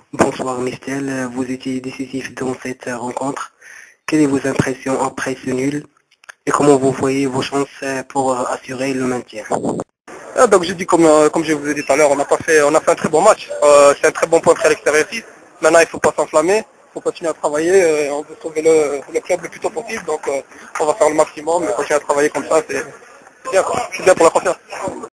Bonsoir Michel, vous étiez décisif dans cette rencontre. Quelles sont vos impressions après ce nul et comment vous voyez vos chances pour assurer le maintien? Donc j'ai dit comme je vous ai dit tout à l'heure, on a fait un très bon match. C'est un très bon point très à l'extérieur ici. Maintenant il ne faut pas s'enflammer, il faut continuer à travailler. On veut sauver le club le plus tôt possible, donc on va faire le maximum, mais continuer à travailler comme ça, c'est bien, quoi. C'est bien pour la confiance.